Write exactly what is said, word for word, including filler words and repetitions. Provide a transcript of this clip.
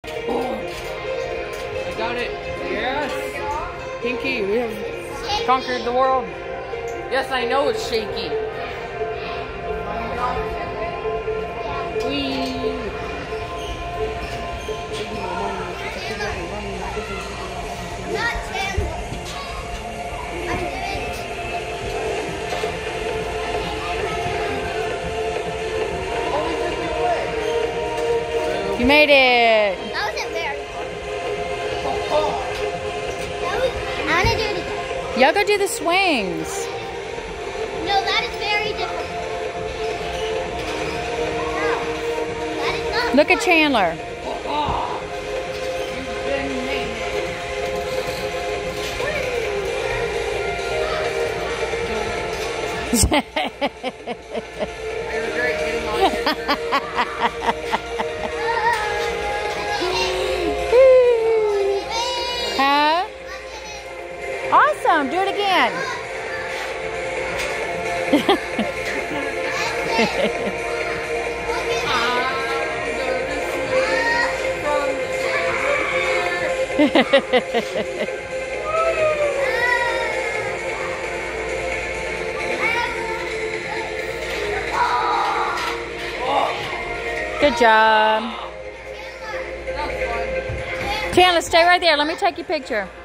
I got it. Yes. Pinky, we have conquered the world. Yes, I know it's shaky. Whee. You made it. That wasn't very hard. That was, I want to do it again. Y'all go do the swings. No, that is very difficult. No, that is not Look at fun. Chandler. Huh? Awesome. Do it again. Good job. Chandler, stay right there. Let me take your picture.